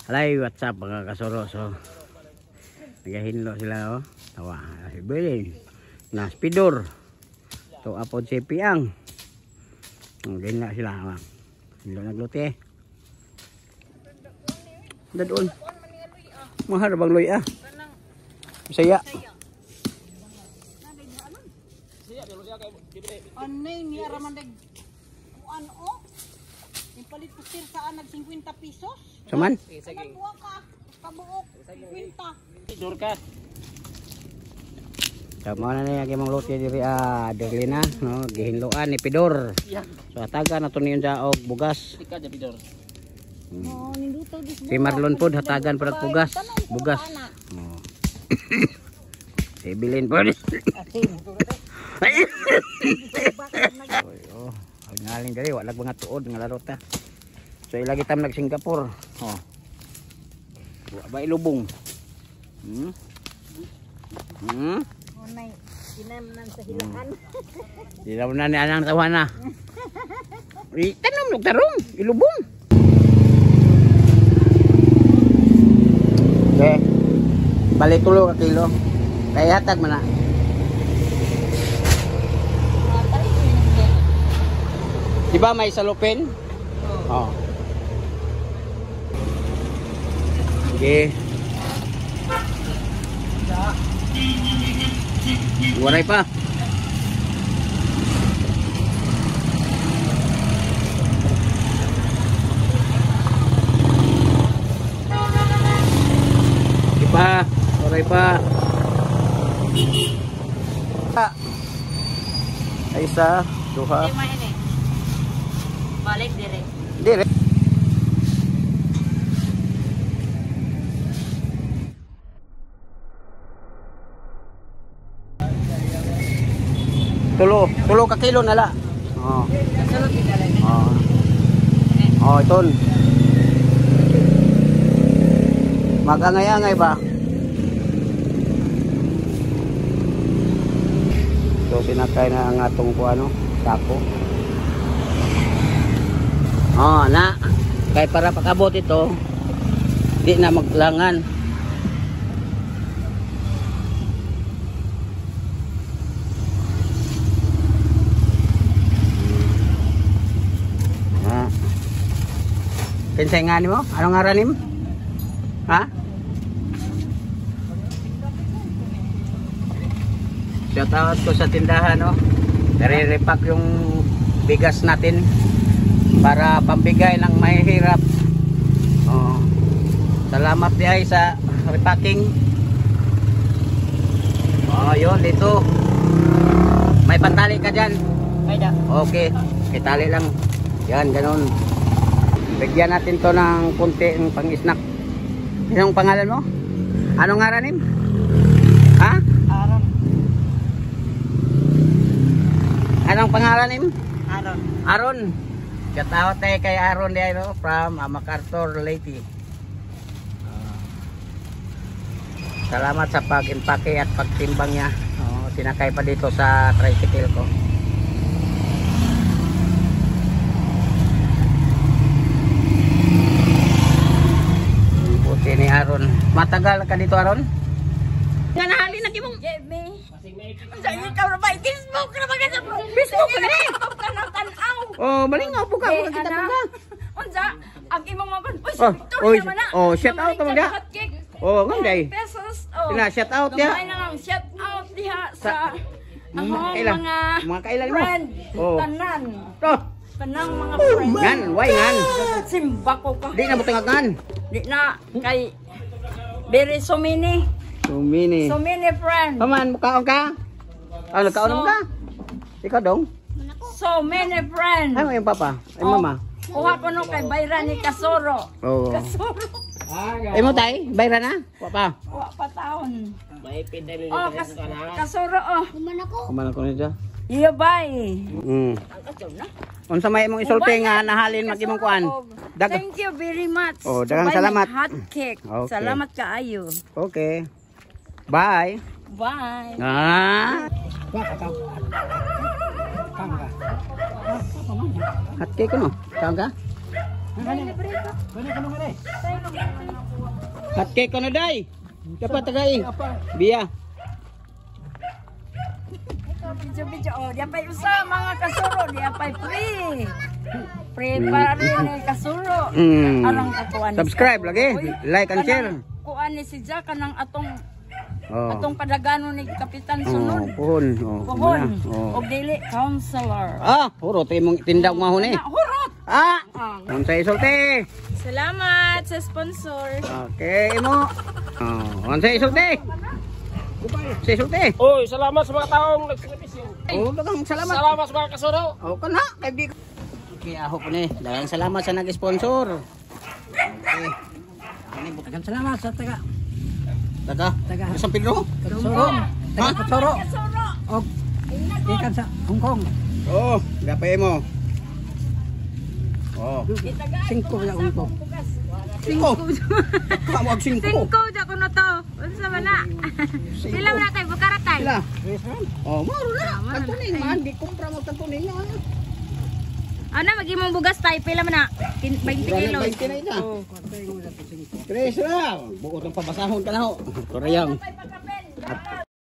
Alay, what's up mga kasoro? So, nagahinlo sila, oh. Tawa, ibilin. Na spidor. Ito, apod si Piang. Ganyan sila, oh. Hinlo nagluti, eh. Dadon. Mahal bang loy, ah. Saya. Anay niya ramandag. Ano? Ipalit ko sir saan nag 50 pesos? Saman? Saman buwa ka. Kabuok. 50. Tidur ka. Tama na niya kay mga lote diri Derlina, no, gihinloan ni Pidor. So hatagan nato niyon sa og bugas. Tika ja Pidor. Oh, ninduto dis. Si Marlon pod hatagan para bugas. Bugas. Oh. Si Bilin pod. Oh, ang ngaling dali wala mga tuod nga laro ta. So ilagi tam nag Singapore. Oh. Ba ilubong. Onay kinamnan sa hilaan. Dilaw na ni anang tawa na. Tanom lug tarong ilubong. Okay. Balik tulo ka kilo. Kaya hatag man na. Diba may salupin? Oh. Okay. Waray pa. Diba? Waray pa. Isa, duha. Balik dire. Dire. Tulo ka kilo nala. Oh. Kasulod tigala. Oh. Oh, iton. Magangay-angay ba? So sinakay na ang atong kuano, sako. Oh, na. Kay para pakabot ito, di na maglangan. Pinsay nga ni mo? Anong ngaranim? Ha? Shout out ko sa tindahan, no? Nare-repack yung bigas natin para pambigay ng mahihirap. Oh. Salamat di ay sa repacking. Oh, yun dito. May pantali ka dyan. Okay, kitali lang. Yan, ganun. Bigyan natin to ng kunti ng pang-snack. Anong pangalan mo? Anong ngaranim? Ha? Aron. Anong pangaranim? Aron. Aron. Shout tayo kay Aron dito from MacArthur, Leyte. Salamat sa pag-impake at pagtimbang niya. Oh, sinakay pa dito sa tricycle ko. Ni Aron. Matagal ka dito, Aron? Nga nahali na kimong Jebe. Sa iyo ka na ba Facebook na ba sa Facebook na ni? Ka na tanaw. Oh, malingaw po ka kita pa. Unsa ang imong mga Oy, oh, shout out mo dia. Oh, nganday. Pesos. Sina shout out dia. Kamay na lang shout out diha sa mga kailan mo. Oh. Tanan. To. Kanang mga friend. Ngan, why ngan? Simba ko ka. Di na mo tingagan. Di na kay very so many. So many friends. Paman, mukhaon ka? Oh, nagkaon ka? Ikaw dong? So many friends. Ay, yung papa? Ay, mama? Kuha ko no kay Bayra ni Kasoro. Oo. Kasoro. Ay mo tay? Bayra na? Papa? Kuha pa taon. May pinday Oh, Kasoro oh. Kuman ako niya. Iya bay. Unsa may imong isulti nga nahalin magimong kuan? Thank you very much. Oh, daghang salamat. Hot cake. Okay. Salamat kaayo. Okay. Bye. Bye. Hot cake no? Kaon ka? Hot cake ko na day. Dapat tagay. Biya. Video, oh, di apay usa mga kasuro, di apay free. Free pa rin ni kasuro. Arang kakuan. Subscribe lagi, like and share. Kuan ni si Jack kanang atong Oh. atong padagano ni Kapitan Sunod. Puhon. Puhon. Og dili counselor. Ah, puro tayo mong tindak mahon eh. Hurot. Ah, unsay isulti. Salamat sa sponsor. Okay mo. Oh, unsay isulti. Unsay isulti. Oy, salamat sa mga taong nagsiservisyo. Oh, dagang salamat. Salamat sa mga kasuro. Oh, kana kay okay, ako po ni. Dagang salamat sa nag-sponsor. Okay. Daghang salamat sa taga Taga San Pedro? Kasuro. Taga Kasuro. Kasuro. Og ikan sa Hong Kong. Oh, gapay mo. Oh. 5 ya Hong Kong. 5. Kamag 5. Singko ja kuno to. Unsa man na? Pila man kay bukaratay? Pila? Oh, maro na. Kantunin man, di kumpra mo kantunin na. Ana magimong bugas tay pila man na? 20 kilos. 20 na ita. Tres na. Buot ng pabasahon ka na ho. Koreyang.